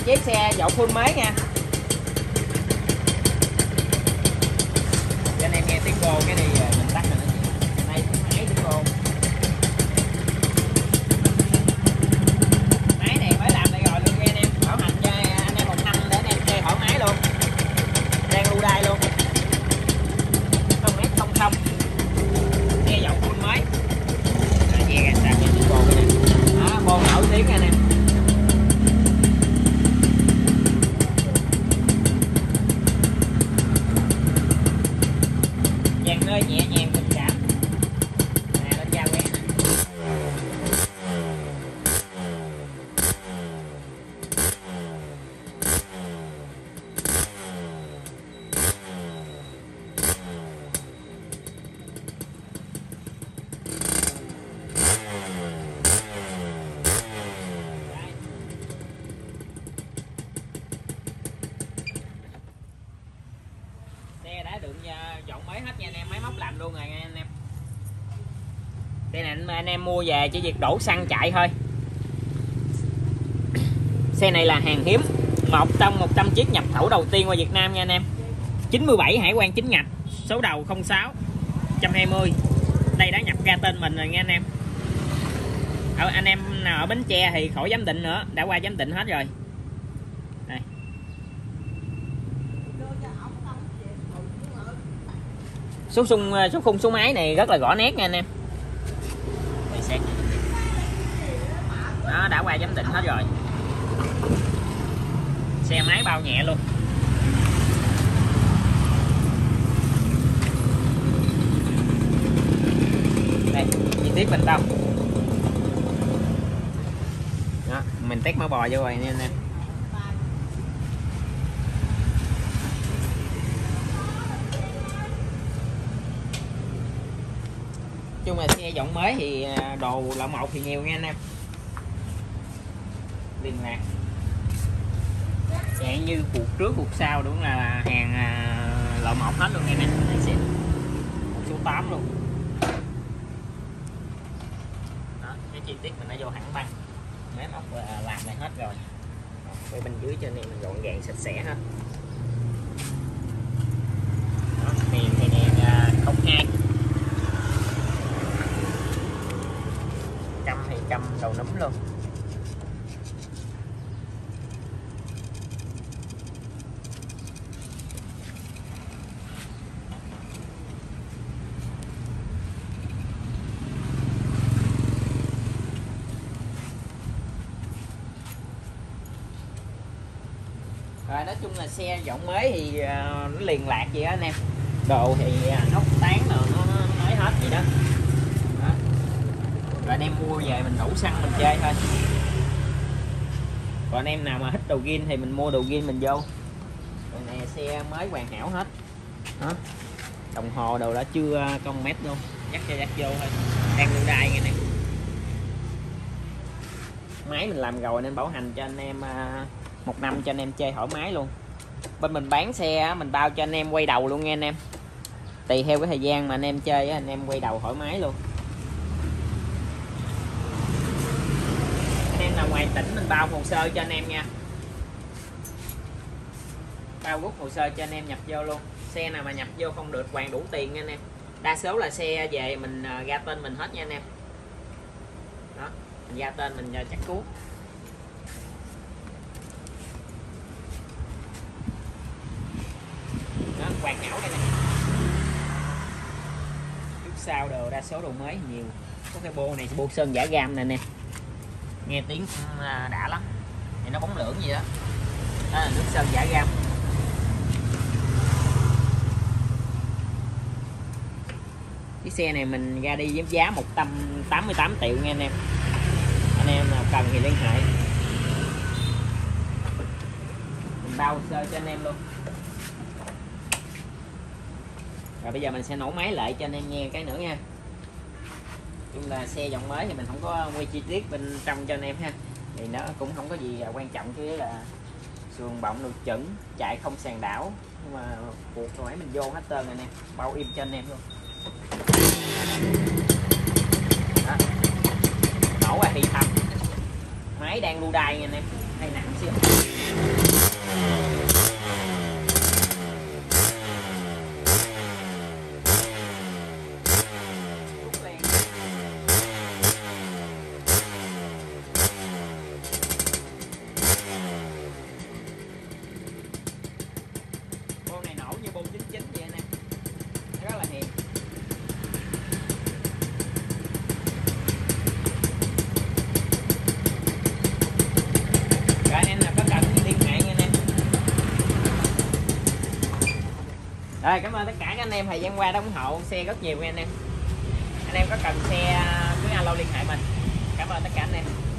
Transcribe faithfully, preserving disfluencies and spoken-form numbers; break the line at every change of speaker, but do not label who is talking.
chiếc xe dậu full mới nha. Cho anh em nghe tiếng bô cái đi mình tắt rồi nó đây máy tiếng bô. Máy này mới làm lại rồi luôn nha anh em, bảo hành cho anh em một năm để anh em chơi thoải mái luôn. Đang ưu đãi luôn. Không mét không không. Xe dậu full mới. Rồi về ra sạc tiếng bô cái này. Đó, bô nổi tiếng anh em. Hơi nhẹ nhàng tình cảm nè, lên dao quét xe đã được dọn mới hết nha anh em, máy móc làm luôn rồi nha anh em. Xe này anh em mua về chỉ việc đổ xăng chạy thôi. Xe này là hàng hiếm, một trong một trăm chiếc nhập khẩu đầu tiên qua Việt Nam nha anh em. chín mươi bảy hải quan chính ngạch, số đầu không sáu một hai không. Đây đã nhập ra tên mình rồi nha anh em. Ở anh em nào ở Bến Tre thì khỏi giám định nữa, đã qua giám định hết rồi. Đây. Số xung số khung số máy này rất là rõ nét nha anh em. Đó, đã qua giám định hết rồi. Xe máy bao nhẹ luôn. Đây, chi tiết bên trong. Đó, mình test mỡ bò vô rồi nha anh em. Chung là xe dọn mới thì đồ loại một thì nhiều nha anh em. Liên lạc sẽ như cuộc trước cuộc sau, đúng là hàng loại một hết luôn nha anh em. Đây xem số tám luôn. Đó, cái chi tiết mình đã vô hẳn băng, máy móc làm này hết rồi. Quay bên dưới cho anh em mình gọn gàng sạch sẽ hết. Đó, đèn thì đèn không hai. Căm thì căm đầu núm luôn. Rồi nói chung là xe dọn mới thì uh, nó liền lạc gì đó anh em. Đồ thì uh, ốc tán rồi nó nói hết gì đó. Đó. Rồi anh em mua về mình đổ xăng mình chơi thôi. Còn anh em nào mà thích đồ gin thì mình mua đồ gin mình vô. Rồi này xe mới hoàn hảo hết. Đó. Đồng hồ đồ đã chưa công mét luôn, dắt cho dắt vô thôi. Đang ưu đãi nghe nè. Máy mình làm rồi nên bảo hành cho anh em uh, một năm cho anh em chơi thoải mái luôn. Bên mình bán xe mình bao cho anh em quay đầu luôn nha anh em. Tùy theo cái thời gian mà anh em chơi anh em quay đầu thoải mái luôn. Anh em nào ngoài tỉnh mình bao hồ sơ cho anh em nha. Bao rút hồ sơ cho anh em nhập vô luôn. Xe nào mà nhập vô không được hoàn đủ tiền nha anh em. Đa số là xe về mình ra tên mình hết nha anh em. Đó, mình ra tên mình chắc cuốc. Đó, hoàn hảo đây nè. Trước sau đồ đa số đồ mới nhiều. Có cái bô này bô sơn giả gam nè nè. Nghe tiếng đã lắm. Thì nó bóng lưỡng gì đó. Đó là nước sơn giả gam. Cái xe này mình ra đi với giá một trăm tám mươi tám triệu nha anh em. Anh em nào cần thì liên hệ. Mình bao sơ cho anh em luôn. Rồi bây giờ mình sẽ nổ máy lại cho anh em nghe cái nữa nha. Nhưng là xe dòng mới thì mình không có quay chi tiết bên trong cho anh em ha. Thì nó cũng không có gì quan trọng, chứ là sườn bọng được chuẩn, chạy không sàn đảo. Nhưng mà cuộc rồi mình vô hết trơn rồi nè, bao im cho anh em luôn. Đó. Nổ là thì thầm. Máy đang đu đai nha anh em. Đây nặng xíu. Bô này nổ như bô chín chín vậy anh em, rất là hiền. Rồi anh em nào có cần thì liên hệ nha anh em. Rồi cảm ơn tất cả các anh em thời gian qua đã ủng hộ xe rất nhiều nha anh em. Anh em có cần xe cứ alo liên hệ mình. Cảm ơn tất cả anh em.